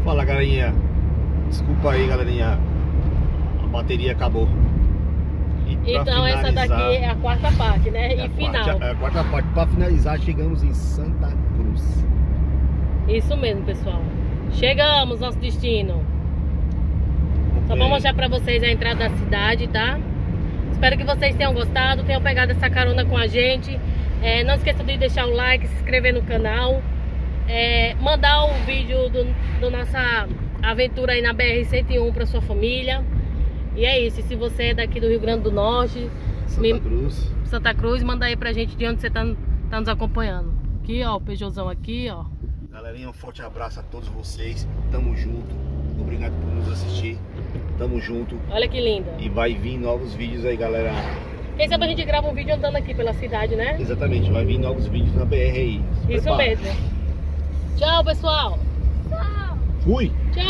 Fala, galerinha. Desculpa aí, galerinha. A bateria acabou. Então essa daqui é a quarta parte, né? E final. A quarta parte. Para finalizar, chegamos em Santa Cruz. Isso mesmo, pessoal. Chegamos, nosso destino. Só vou mostrar pra vocês a entrada da cidade, tá? Espero que vocês tenham gostado, tenham pegado essa carona com a gente. Não esqueça de deixar o like, se inscrever no canal. Mandar o vídeo do nossa aventura aí na BR-101 pra sua família. E é isso, e se você é daqui do Rio Grande do Norte, Santa Cruz, manda aí pra gente de onde você tá nos acompanhando. Aqui, ó, o Peugeotzão aqui, ó. Galerinha, um forte abraço a todos vocês. Tamo junto. Obrigado por nos assistir. Tamo junto. Olha que linda. E vai vir novos vídeos aí, galera. Quem sabe a gente grava um vídeo andando aqui pela cidade, né? Exatamente, vai vir novos vídeos na BR aí. Isso mesmo. Tchau, pessoal. Tchau. Fui. Tchau.